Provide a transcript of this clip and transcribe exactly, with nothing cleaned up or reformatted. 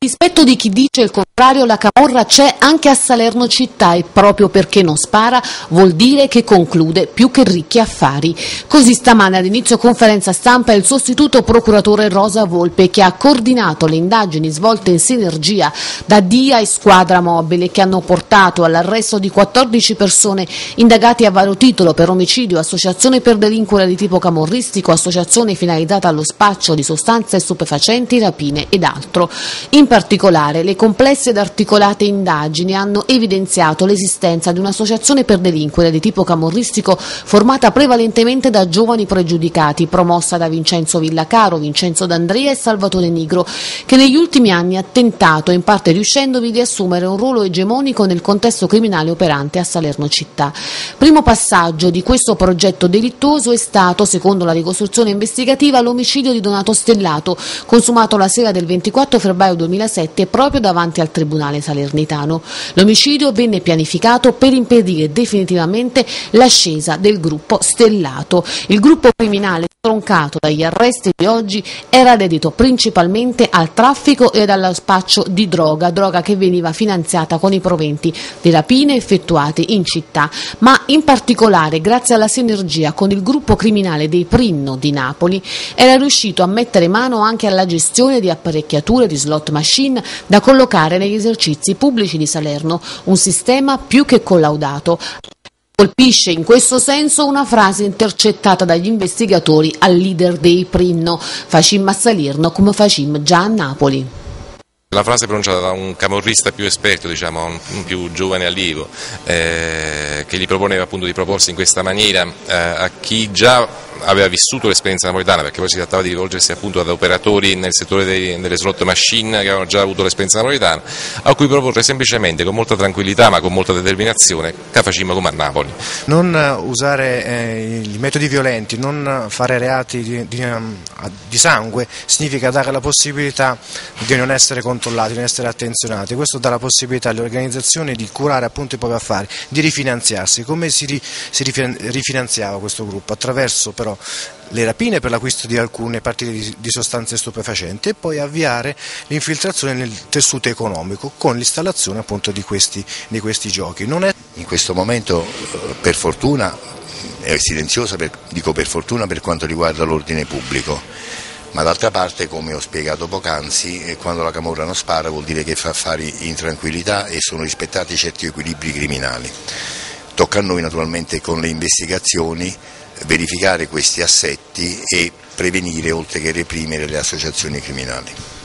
Rispetto di chi dice il contrario, la camorra c'è anche a Salerno città e proprio perché non spara vuol dire che conclude più che ricchi affari. Così stamane ad inizio conferenza stampa il sostituto procuratore Rosa Volpe, che ha coordinato le indagini svolte in sinergia da D I A e Squadra Mobile, che hanno portato all'arresto di quattordici persone indagati a vario titolo per omicidio, associazione per delinquere di tipo camorristico, associazione finalizzata allo spaccio di sostanze stupefacenti, rapine ed altro. In In particolare, le complesse ed articolate indagini hanno evidenziato l'esistenza di un'associazione per delinquere di tipo camorristico formata prevalentemente da giovani pregiudicati, promossa da Vincenzo Villacaro, Vincenzo D'Andrea e Salvatore Nigro, che negli ultimi anni ha tentato, in parte riuscendovi, di assumere un ruolo egemonico nel contesto criminale operante a Salerno città. Primo passaggio di questo progetto delittuoso è stato, secondo la ricostruzione investigativa, l'omicidio di Donato Stellato, consumato la sera del ventiquattro febbraio duemilasette proprio davanti al Tribunale salernitano. L'omicidio venne pianificato per impedire definitivamente l'ascesa del gruppo Stellato. Il gruppo criminale stroncato dagli arresti di oggi era dedito principalmente al traffico ed allo spaccio di droga, droga che veniva finanziata con i proventi di rapine effettuate in città, ma in particolare grazie alla sinergia con il gruppo criminale dei Prinno di Napoli era riuscito a mettere mano anche alla gestione di apparecchiature di slot machine da collocare negli esercizi pubblici di Salerno, un sistema più che collaudato. Colpisce in questo senso una frase intercettata dagli investigatori al leader dei Prinno: facim a Salerno come facim già a Napoli. La frase pronunciata da un camorrista più esperto, diciamo, un più giovane allievo, eh, che gli proponeva appunto di proporsi in questa maniera eh, a chi già aveva vissuto l'esperienza napoletana, perché poi si trattava di rivolgersi appunto ad operatori nel settore dei, delle slot machine che avevano già avuto l'esperienza napoletana, a cui proporre semplicemente, con molta tranquillità ma con molta determinazione, che facciamo come a Napoli. Non usare eh, i metodi violenti, non fare reati di, di, di sangue significa dare la possibilità di non essere controllati, di non essere attenzionati. Questo dà la possibilità alle organizzazioni di curare appunto i propri affari, di rifinanziarsi. Come si, ri, si rifinanziava questo gruppo? Attraverso però le rapine per l'acquisto di alcune partite di, di sostanze stupefacenti e poi avviare l'infiltrazione nel tessuto economico con l'installazione appunto di questi, di questi giochi. Non è... In questo momento, per fortuna, è silenziosa, per, dico per fortuna, per quanto riguarda l'ordine pubblico. Ma d'altra parte, come ho spiegato poc'anzi, quando la camorra non spara vuol dire che fa affari in tranquillità e sono rispettati certi equilibri criminali. Tocca a noi naturalmente con le investigazioni verificare questi assetti e prevenire oltre che reprimere le associazioni criminali.